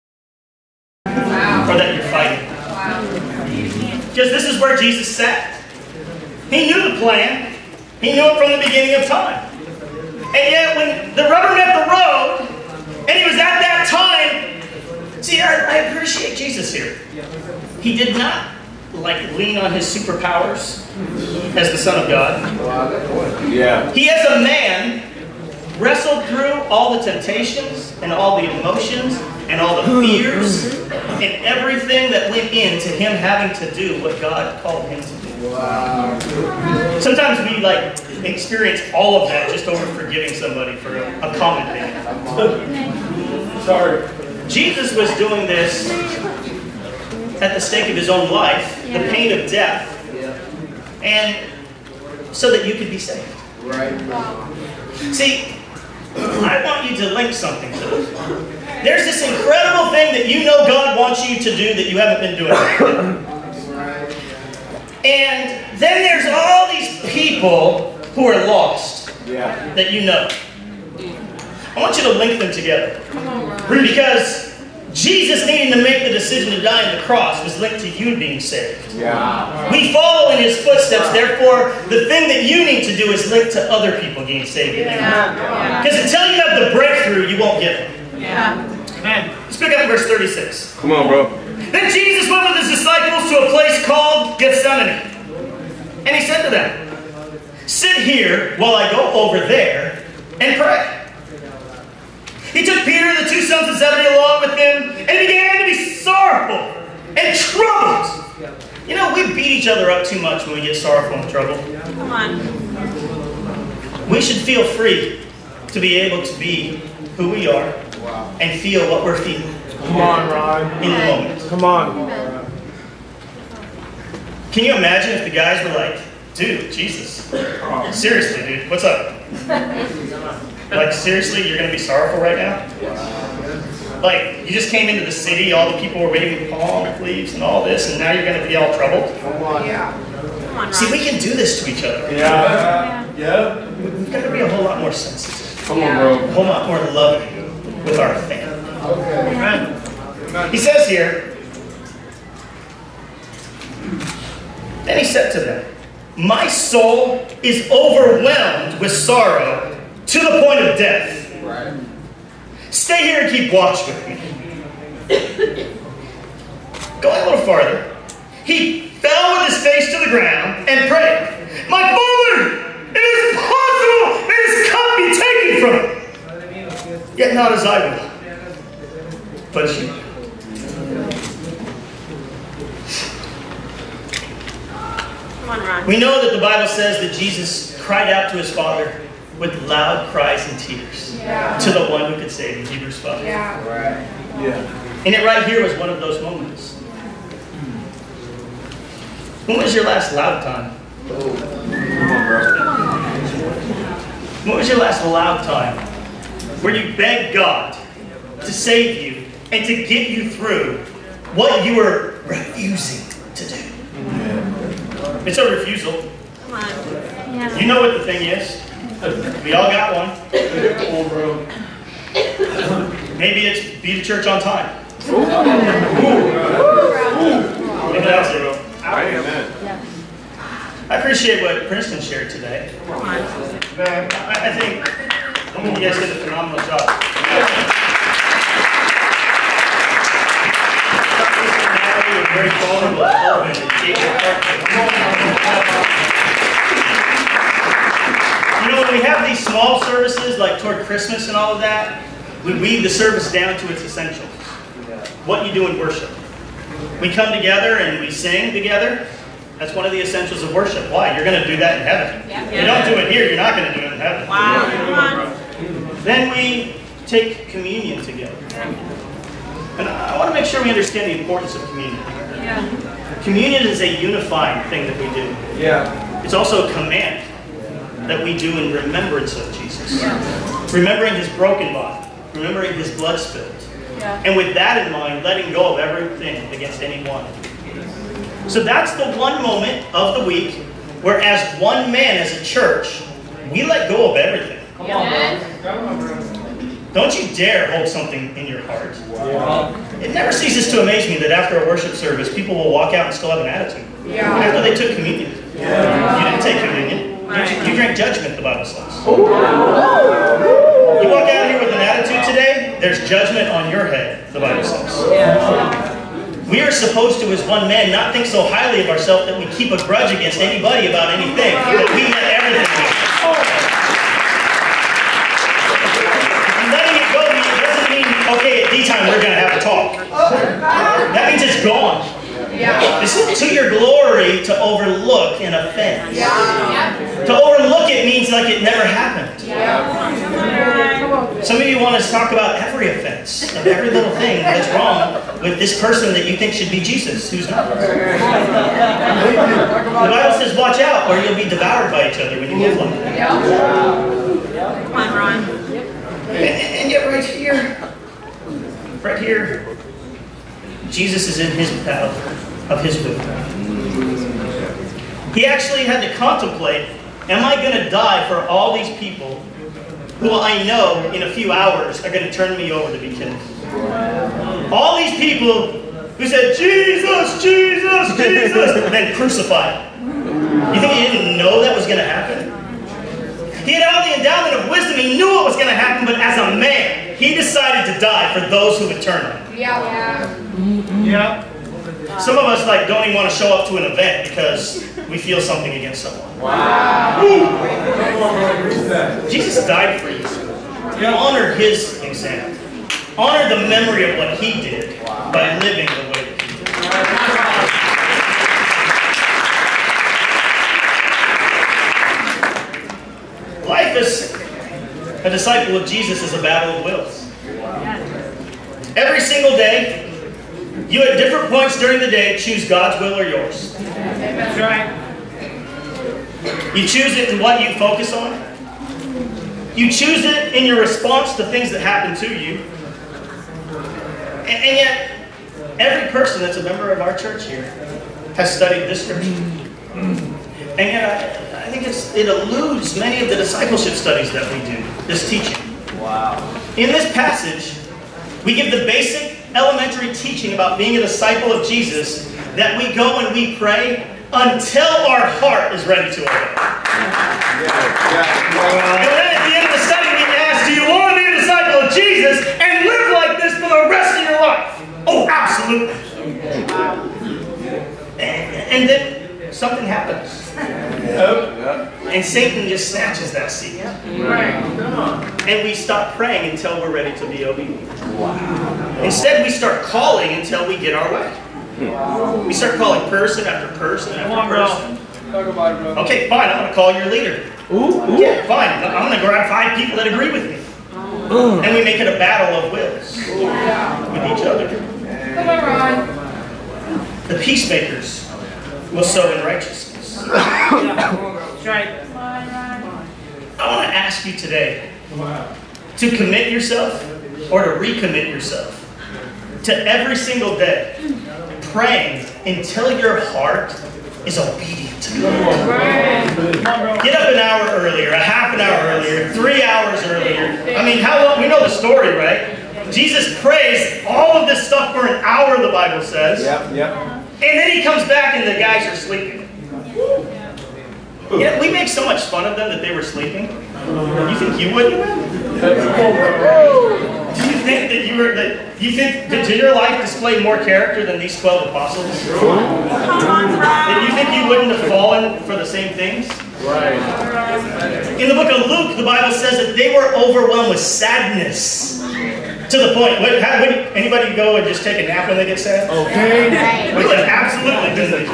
Or that you're fighting? Because this is where Jesus sat. He knew the plan. He knew it from the beginning of time. And yet when the rubber met the road, and he was at that time, see, I, I appreciate Jesus here. He did not like lean on his superpowers as the Son of God. Yeah. He as a man wrestled through all the temptations and all the emotions and all the fears and everything that went into him having to do what God called him to do. Wow. Sometimes we like experience all of that just over forgiving somebody for a, a common thing. Sorry. Jesus was doing this at the stake of his own life, the pain of death, and so that you could be saved. Right. See, I want you to link something to this. There's this incredible thing that you know God wants you to do that you haven't been doing. And then there's all these people who are lost Yeah. that you know. I want you to link them together. Because Jesus needing to make the decision to die on the cross was linked to you being saved. Yeah. We follow in his footsteps, therefore, the thing that you need to do is link to other people getting saved. Because until you have the breakthrough, you won't get it. Yeah. Amen. Let's pick up in verse thirty-six. Come on, bro. Then Jesus went with his disciples to a place called Gethsemane. And he said to them, "Sit here while I go over there and pray." He took Peter and the two sons of Zebedee along with him and began to be sorrowful and troubled. You know, we beat each other up too much when we get sorrowful and troubled. Come on. We should feel free to be able to be who we are and feel what we're feeling Come on, Ron. in the moment. Come on. Can you imagine if the guys were like, "Dude, Jesus, seriously, dude, what's up? Like, seriously, you're going to be sorrowful right now? Like, you just came into the city, all the people were waving palm leaves and all this, and now you're going to be all troubled?" Come on. Come on, See, Ron. we can do this to each other. Yeah. Yeah. We've got to be a whole lot more sensitive, Come on, a bro. whole lot more loving with our family. Okay. He says here, then he said to them, "My soul is overwhelmed with sorrow to the point of death. Right. Stay here and keep watch with me." Going a little farther, he fell with his face to the ground and prayed, "My Father, it is possible, may the me from it. Yet not as I will, but as you. Come on, Ron. We know that the Bible says that Jesus cried out to his Father with loud cries and tears Yeah. to the one who could save him, Hebrews five. Yeah. And it right here was one of those moments. When was your last loud time? When was your last loud time where you begged God to save you and to get you through what you were refusing to do? It's a refusal. Come on. You know what the thing is. We all got one. Maybe it's be to church on time. Maybe that's it. Amen. I appreciate what Princeton shared today. Come on. I, I think you guys did a phenomenal job. You're very vulnerable, open, and gave your heart to it. You know, when we have these small services like toward Christmas and all of that, we weave the service down to its essentials. What you do in worship. We come together and we sing together. That's one of the essentials of worship. Why? You're going to do that in heaven. If you don't do it here, you're not going to do it in heaven. Wow. Come on. Then we take communion together. And I want to make sure we understand the importance of communion. Yeah. Communion is a unifying thing that we do. Yeah. It's also a command that we do in remembrance of Jesus. Remembering his broken body. Remembering his blood spilled. Yeah. And with that in mind, letting go of everything against anyone. So that's the one moment of the week where as one man, as a church, we let go of everything. Come on, bro. Don't you dare hold something in your heart. It never ceases to amaze me that after a worship service, people will walk out and still have an attitude. Yeah. After they took communion. Yeah. You didn't take communion. You, Right. you drank judgment, the Bible says. You walk out here with an attitude today, there's judgment on your head, the Bible says. We are supposed to, as one man, not think so highly of ourselves that we keep a grudge against anybody about anything, that we let everything go. And letting it go doesn't mean, okay, at D time we're going to have a talk. That means it's gone. Yeah. It's to your glory to overlook an offense. Yeah. To overlook it means like it never happened. Some of you want us to talk about every offense, of every little thing that's wrong with this person that you think should be Jesus, who's not. The Bible says, watch out, or you'll be devoured by each other when you live like that. Come on, Ron. And, and yet right here, right here, Jesus is in his battle of his will. He actually had to contemplate, am I going to die for all these people who I know in a few hours are going to turn me over to be killed? All these people who said, Jesus, Jesus, Jesus, and then crucified. You think he didn't know that was going to happen? He had all the endowment of wisdom. He knew it was going to happen, but as a man, he decided to die for those who would turn on him. Yeah. Yeah. Some of us like don't even want to show up to an event because we feel something against someone. Wow. Jesus died for you. Honor his example. Honor the memory of what he did by living the way that he did. Life as a disciple of Jesus is a battle of wills. Every single day, you at different points during the day choose God's will or yours. That's right. You choose it in what you focus on. You choose it in your response to things that happen to you. And, and yet, every person that's a member of our church here has studied this scripture. And yet, I, I think it's, it eludes many of the discipleship studies that we do, this teaching. Wow. In this passage, we give the basic elementary teaching about being a disciple of Jesus, that we go and we pray until our heart is ready to obey. Yeah. Yeah. And then at the end of the study, we ask, do you want to be a disciple of Jesus and live like this for the rest of your life? Oh, absolutely. And, and then something happens. Yeah. And Satan just snatches that seed. And we stop praying until we're ready to be obedient. Instead, we start calling until we get our way. We start calling person after person after person. Okay, fine, I'm going to call your leader. Yeah, fine, I'm going to grab five people that agree with me. And we make it a battle of wills with each other. The peacemakers will sow in righteousness. That's right. I want to ask you today to commit yourself or to recommit yourself to every single day praying until your heart is obedient to God. Get up an hour earlier, a half an hour earlier, three hours earlier. I mean, how long? We know the story, right? Jesus prays all of this stuff for an hour, the Bible says. Yep, yep. And then he comes back and the guys are sleeping. Yeah, we make so much fun of them that they were sleeping. You think you wouldn't have been? Do you think that you were that you think did your life display more character than these twelve apostles? Did you think you wouldn't have fallen for the same things? Right. In the book of Luke, the Bible says that they were overwhelmed with sadness. To the point, would, how, would anybody go and just take a nap when they get sad? Okay. We can absolutely do that.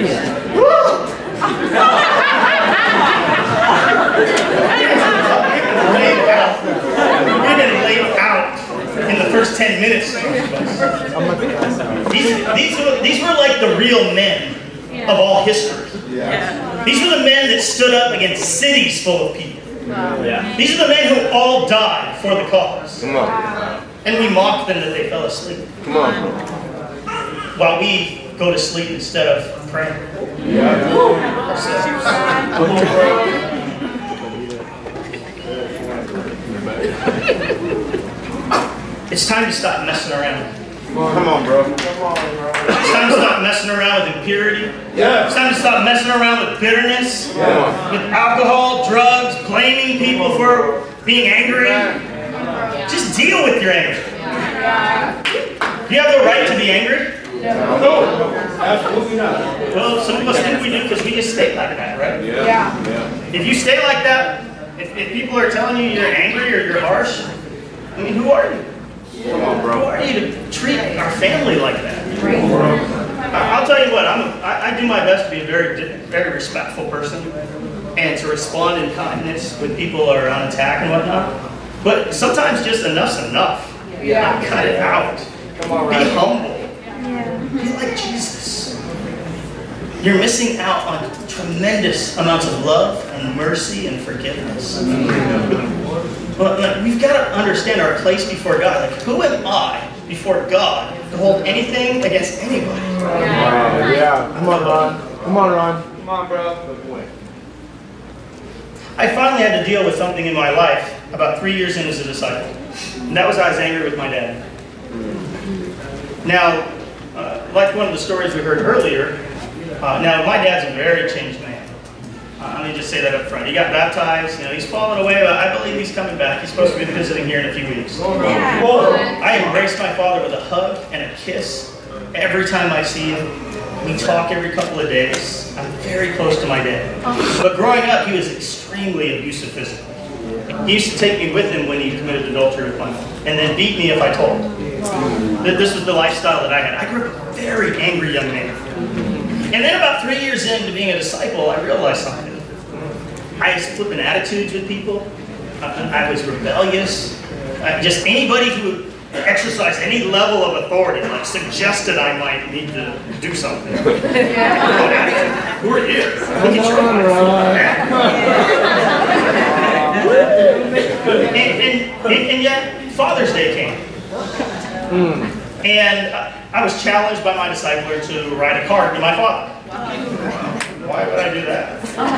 We've been laid out in the first ten minutes. These, these, were, these were like the real men of all history. Yeah. These were the men that stood up against cities full of people. Yeah. These are the men who all died for the cause. Come on. And we mocked them that they fell asleep. Come on. While we go to sleep instead of praying. Yeah. It's time to stop messing around. Come on, bro. It's time to stop messing around with impurity. Yeah. It's time to stop messing around with bitterness, Yeah. with alcohol, drugs, blaming people for being angry. Just deal with your anger. Do you have the right to be angry? No. Absolutely not. Well, some of us think we do because we just stay like that, right? Yeah. Yeah. If you stay like that, if, if people are telling you you're angry or you're harsh, I mean, who are you? Come on, Who bro. are you to treat our family like that? I- I'll tell you what, I'm a, I, I do my best to be a very, very respectful person and to respond in kindness when people are on attack and whatnot. But sometimes just enough's enough. Yeah. Cut it out. Come on, Be right. humble. Be like Jesus. You're missing out on tremendous amounts of love and mercy and forgiveness. But like, we've got to understand our place before God. Like, who am I before God to hold anything against anybody? Wow. Yeah. Come on, Ron. Come on, Ron. Come on, bro. I finally had to deal with something in my life about three years in as a disciple. And that was I was angry with my dad. Now, uh, like one of the stories we heard earlier, uh, now my dad's a very changed man. Uh, let me just say that up front. He got baptized, you know, he's fallen away, but I believe he's coming back. He's supposed to be visiting here in a few weeks. I embrace my father with a hug and a kiss every time I see him. We talk every couple of days. I'm very close to my dad. But growing up, he was extremely abusive physically. He used to take me with him when he committed adultery with my mom, and then beat me if I told him. This was the lifestyle that I had. I grew up a very angry young man. And then about three years into being a disciple, I realized something. I was flipping attitudes with people. I, I was rebellious. Uh, just anybody who exercised any level of authority, like suggested I might need to do something. Who are you? Look at your and, and, and, and yet, Father's Day came. And uh, I was challenged by my discipler to write a card to my father. Why would I do that?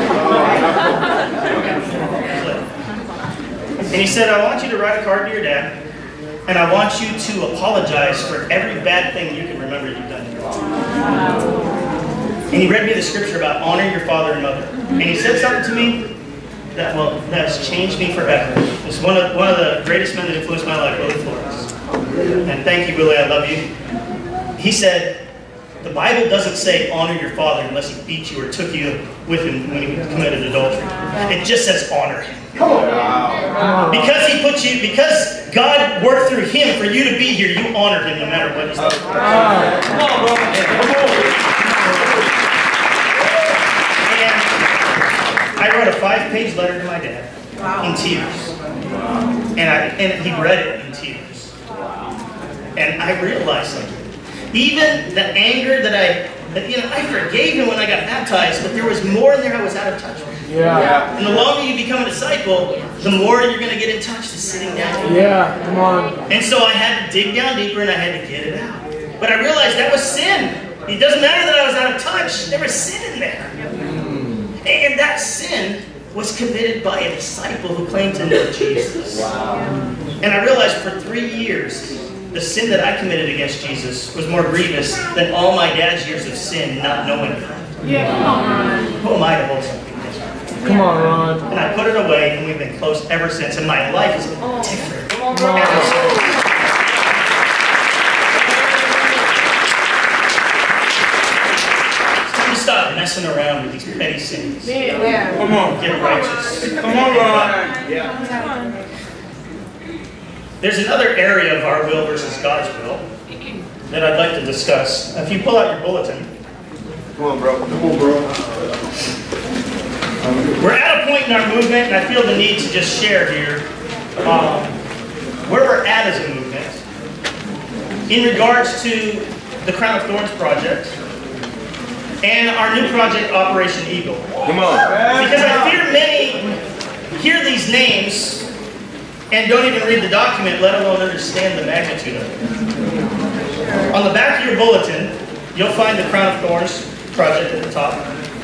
And he said, I want you to write a card to your dad, and I want you to apologize for every bad thing you can remember you've done in your life. And he read me the scripture about honoring your father and mother. And he said something to me that, well, that's changed me forever. It's one of, one of the greatest men that influenced my life, Willie Flores. And thank you, Willie, I love you. He said, The Bible doesn't say honor your father unless he beat you or took you with him when he committed adultery. It just says honor him. Come on. Wow. Because he put you, because God worked through him for you to be here, you honored him no matter what he's done. Wow. Come on, bro. Come And I wrote a five-page letter to my dad in tears. And I and he read it in tears. And I realized something. Even the anger that I, that, you know, I forgave him when I got baptized, but there was more in there I was out of touch with. Yeah. And the longer you become a disciple, the more you're going to get in touch to sitting down. Yeah, come on. And so I had to dig down deeper and I had to get it out. But I realized that was sin. It doesn't matter that I was out of touch. There was sin in there. And that sin was committed by a disciple who claimed to know Jesus. Wow. And I realized for three years, the sin that I committed against Jesus was more grievous than all my dad's years of sin not knowing God. Yeah, come on, Ron. Who am I to hold something against him? Come on, Ron. And I put it away, and we've been close ever since. And my life is different Come on, Come on. ever since. It's time to stop messing around with these petty sins. Yeah. Come on. Get righteous. Come on, Ron. Come on. There's another area of our will versus God's will that I'd like to discuss. If you pull out your bulletin, Come on, bro. Come on, bro. we're at a point in our movement, and I feel the need to just share here um, where we're at as a movement in regards to the Crown of Thorns project and our new project, Operation Eagle. Come on. Because I fear many hear these names and don't even read the document, let alone understand the magnitude of it. On the back of your bulletin, you'll find the Crown of Thorns project at the top.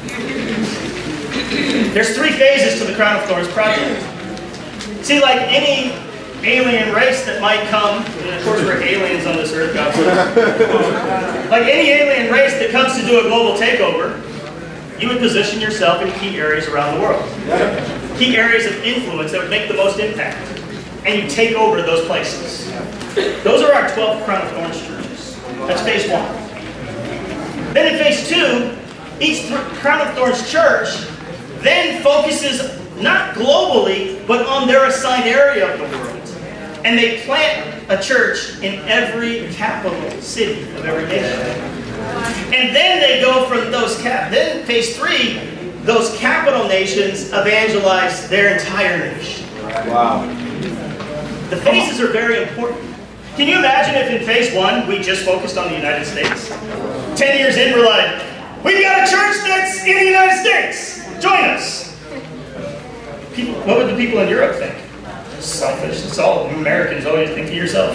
There's three phases to the Crown of Thorns project. See, like any alien race that might come, and of course we're aliens on this earth, God says. Like any alien race that comes to do a global takeover, you would position yourself in key areas around the world. Key areas of influence that would make the most impact. And you take over those places. Those are our twelve Crown of Thorns churches. That's phase one. Then in phase two, each Crown of Thorns church then focuses not globally, but on their assigned area of the world. And they plant a church in every capital city of every nation. And then they go from those cap. Then phase three, those capital nations evangelize their entire nation. Wow. The phases are very important. Can you imagine if in phase one we just focused on the United States? Ten years in, we're like, we've got a church that's in the United States. Join us. People, what would the people in Europe think? Selfish. It's all Americans always think of yourself.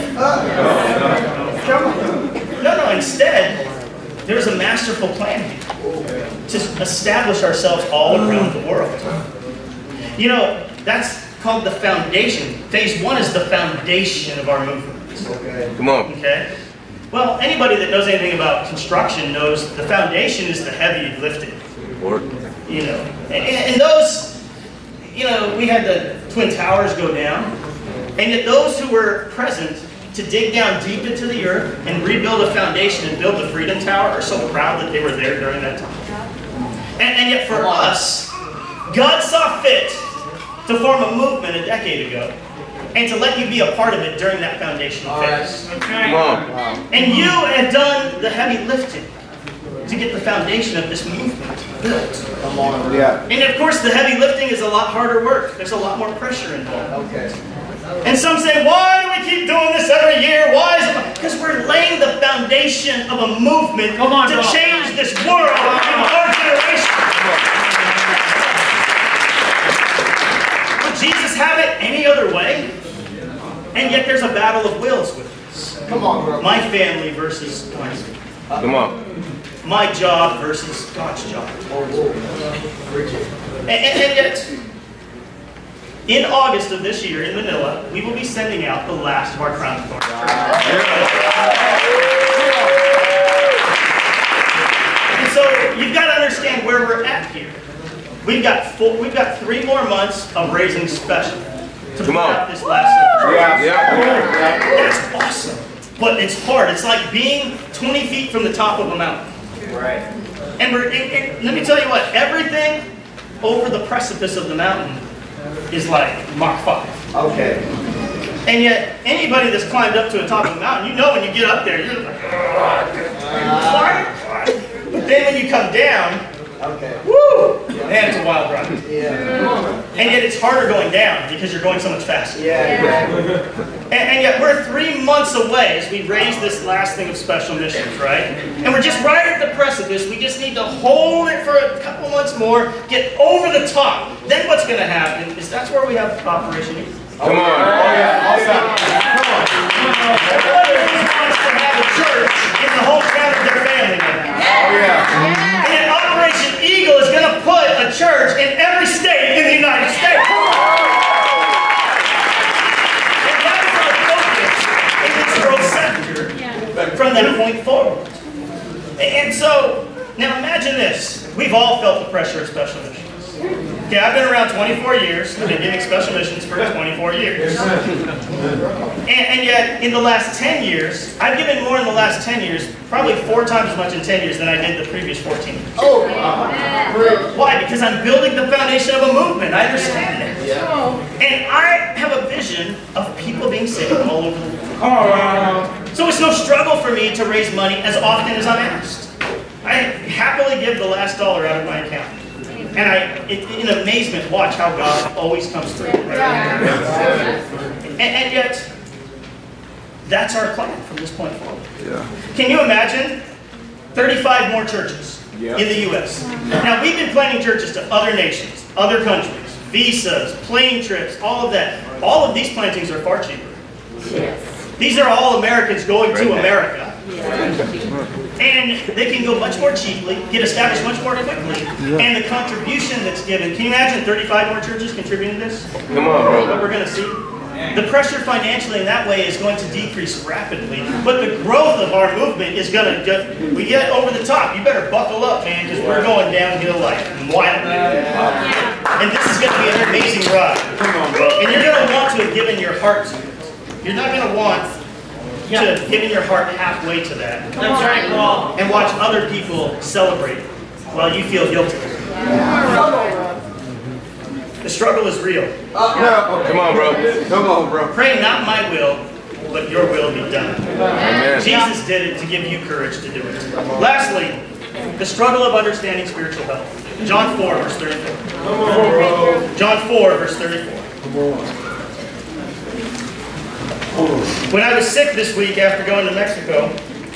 No, no. Instead, there was a masterful plan to establish ourselves all around the world. You know, that's called the foundation. Phase one is the foundation of our movement. Come on. Okay? Well, anybody that knows anything about construction knows the foundation is the heavy lifting. You know, and, and those, you know, we had the Twin Towers go down, and yet those who were present to dig down deep into the earth and rebuild a foundation and build the Freedom Tower are so proud that they were there during that time. And, and yet for us, God saw fit to form a movement a decade ago and to let you be a part of it during that foundational phase. Come on. And you have done the heavy lifting to get the foundation of this movement built. Come on. Yeah. And of course, the heavy lifting is a lot harder work. There's a lot more pressure involved. Okay. And some say, why do we keep doing this every year? Why is it? Because we're laying the foundation of a movement Come on, to Rob. change this world in our generation. Would Jesus have it any other way? And yet there's a battle of wills with this. Come on, bro. My family versus God's. Come on. My job versus God's job. And, and, and yet, in August of this year in Manila, we will be sending out the last of our Crown of Thorns. And so you've got to understand where we're at here. We've got four, we've got three more months of raising special to put Come on. out this last episode. Yeah. That's awesome. But it's hard. It's like being twenty feet from the top of a mountain. Right. And, we're, and, and let me tell you what, everything over the precipice of the mountain is like Mach five. Okay. And yet, anybody that's climbed up to the top of the mountain, you know when you get up there, you're like, uh, but then when you come down, okay. Woo! Man, it's a wild ride. Yeah. And yet it's harder going down because you're going so much faster. Yeah, exactly. And, and yet we're three months away as we raise this last thing of special missions, right? And we're just right at the precipice. We just need to hold it for a couple months more, get over the top. Then what's going to happen is that's where we have Operation Eagle. Come on. Oh, yeah. Oh, yeah. Come on. Everybody wants to have a church in the hometown of their family now. Oh, yeah. And yet Operation Eagle is going to put a church in every state in the United States. And that is our focus in this growth sector from that point forward. And so, now imagine this. We've all felt the pressure of special missions. Okay, I've been around twenty-four years. I've been giving special missions for twenty-four years. And, and yet, in the last ten years, I've given more in the last ten years, probably four times as much in ten years than I did the previous fourteen years. Oh, Why? Because I'm building the foundation of a movement. I understand that. yeah. And I have a vision of people being saved all over the world. All right. So it's no struggle for me to raise money as often as I'm asked. I happily give the last dollar out of my account. And I, in amazement, watch how God always comes through. Right? And, and yet, that's our plan from this point forward. Yeah. Can you imagine thirty-five more churches Yeah. in the U S? Now, we've been planting churches to other nations, other countries, visas, plane trips, all of that. All of these plantings are far cheaper. Yes. These are all Americans going to Right. America. Yes. And they can go much more cheaply, get established much more quickly, and the contribution that's given. Can you imagine thirty-five more churches contributing to this? Come on, What bro. we're going to see? The pressure financially in that way is going to decrease rapidly, but the growth of our movement is going to get, we get over the top. You better buckle up, man, because we're going downhill like wildly. And this is going to be an amazing ride. Come on, bro. And you're going to want to have given your heart to it. You're not going to want to have given your heart halfway to that. That's right, Paul. And watch other people celebrate while you feel guilty. The struggle is real. Uh, Come on, bro. Come on, bro. Pray not my will, but your will be done. Amen. Jesus did it to give you courage to do it. Lastly, the struggle of understanding spiritual health. John four, verse thirty-four. John four, verse thirty-four. When I was sick this week after going to Mexico,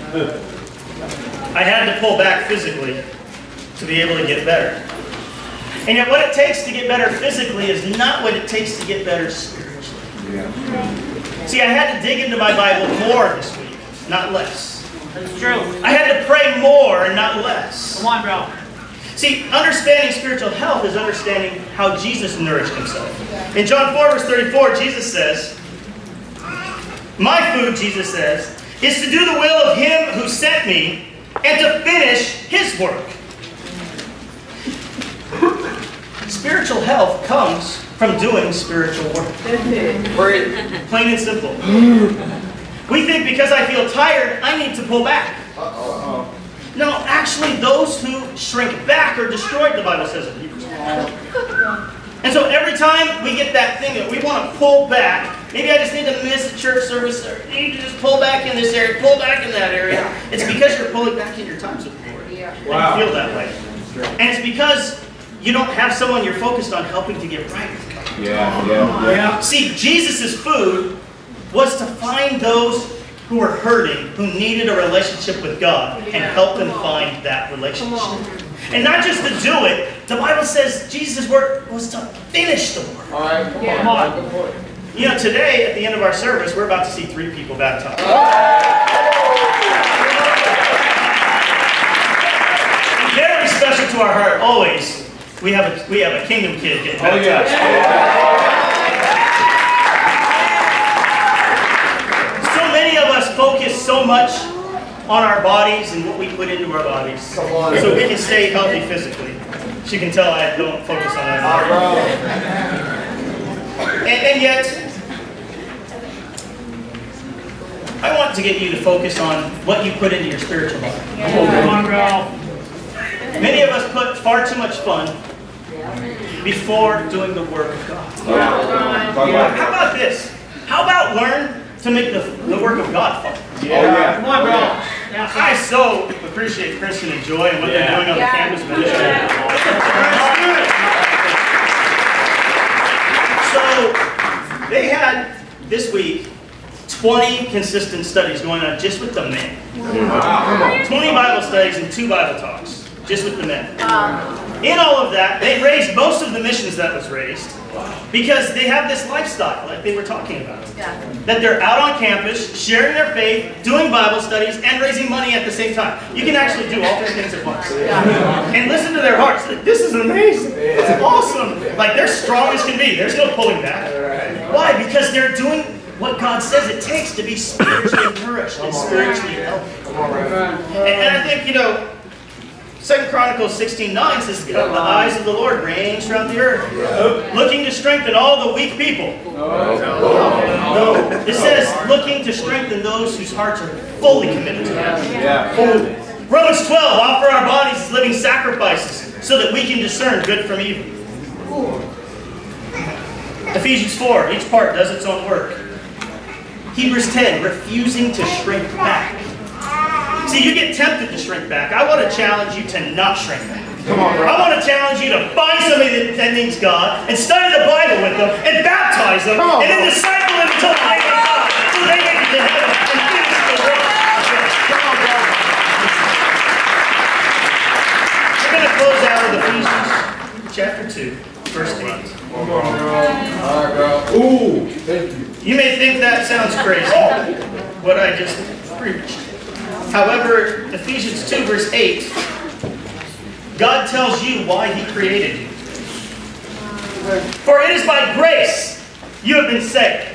I had to pull back physically to be able to get better. And yet what it takes to get better physically is not what it takes to get better spiritually. See, I had to dig into my Bible more this week, not less. That's true. I had to pray more and not less. Come on, bro. See, understanding spiritual health is understanding how Jesus nourished himself. In John four, verse thirty-four, Jesus says, my food, Jesus says, is to do the will of him who sent me and to finish his work. Spiritual health comes from doing spiritual work. Plain and simple. We think because I feel tired, I need to pull back. No, actually, those who shrink back are destroyed, the Bible says in Hebrews. And so every time we get that thing that we want to pull back, maybe I just need to miss a church service, or I need to just pull back in this area, pull back in that area. It's because you're pulling back in your times with the Lord. Wow. You feel that way. And it's because you don't have someone you're focused on helping to get right with God. Yeah, yeah, yeah. See, Jesus' food was to find those who were hurting, who needed a relationship with God, and help them find that relationship. And not just to do it, the Bible says Jesus' work was to finish the work. All right, come Come on. on. Good point. You know, today, at the end of our service, we're about to see three people baptized. Very special to our heart, always, we have a, we have a kingdom kid getting Oh, yeah. baptized. So many of us focus so much on our bodies and what we put into our bodies, Come on. so we can stay healthy physically. She can tell I don't focus on that. All right. And, and yet, I want to get you to focus on what you put into your spiritual body. Come on, bro. Many of us put far too much fun before doing the work of God. How about this? How about learn to make the, the work of God fun? Yeah. Come on, bro. I so appreciate Christian and Joy and what they're doing on the campus ministry. So they had this week twenty consistent studies going on just with the men. twenty Bible studies and two Bible talks just with the men. In all of that, they raised most of the missions that was raised because they have this lifestyle like they were talking about. That they're out on campus, sharing their faith, doing Bible studies, and raising money at the same time. You can actually do all three things at once. And listen to their hearts. Like, this is amazing. It's awesome. Like, they're strong as can be. There's no pulling back. Why? Because they're doing what God says it takes to be spiritually nourished and spiritually healthy. And, and I think, you know, Second Chronicles sixteen nine says, the eyes of the Lord range throughout the earth, looking to strengthen all the weak people. It says, looking to strengthen those whose hearts are fully committed to Him. Fully. Romans twelve, offer our bodies as living sacrifices so that we can discern good from evil. Ephesians four, each part does its own work. Hebrews ten, refusing to shrink back. See, you get tempted to shrink back. I want to challenge you to not shrink back. Come on, bro. I want to challenge you to find somebody that, that needs God and study the Bible with them and baptize them on, and then disciple them until the name of God so they make it to heaven and finish the work. Come on, bro. We're going to close out with Ephesians chapter two, verse eight. All right, bro. Ooh, thank you. You may think that sounds crazy, what I just preached. However, Ephesians two, verse eight, God tells you why He created you. For it is by grace you have been saved,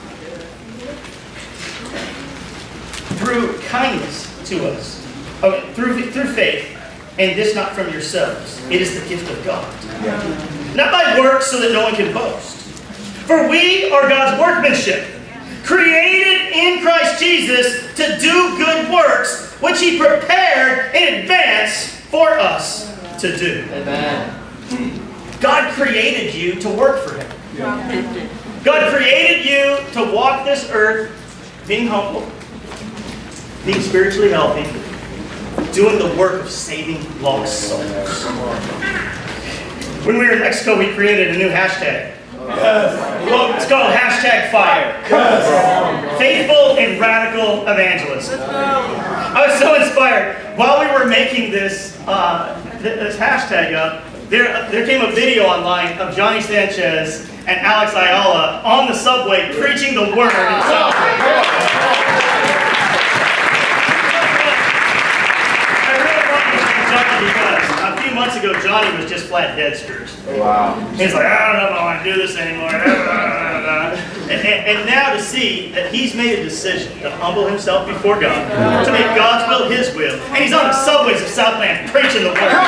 through kindness to us, okay, through, through faith, and this not from yourselves. It is the gift of God. Not by works so that no one can boast. For we are God's workmanship, created in Christ Jesus to do good works, which He prepared in advance for us to do. Amen. God created you to work for Him. God created you to walk this earth being humble, being spiritually healthy, doing the work of saving lost souls. When we were in Mexico, we created a new hashtag. It's called hashtag fire. Faithful and radical evangelist. I was so inspired. While we were making this uh, this hashtag up, there, there came a video online of Johnny Sanchez and Alex Ayala on the subway preaching the word in South. Because a few months ago, Johnny was just flat dead spiritually. Wow. He's like, I don't know if I want to do this anymore. and, and, and now to see that he's made a decision to humble himself before God, to make God's will His will, and he's on the subways of Southland preaching the word. I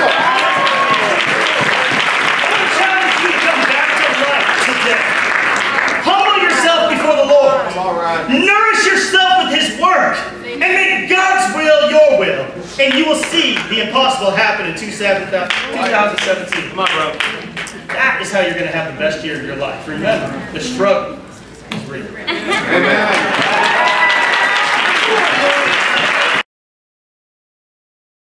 want to challenge you to come back to life today. Humble yourself before the Lord. Nourish yourself with His work, and make God's will your will. And you will see the impossible happen in two thousand seventeen. Come on, bro. That is how you're going to have the best year of your life. Remember, the struggle is real. Amen.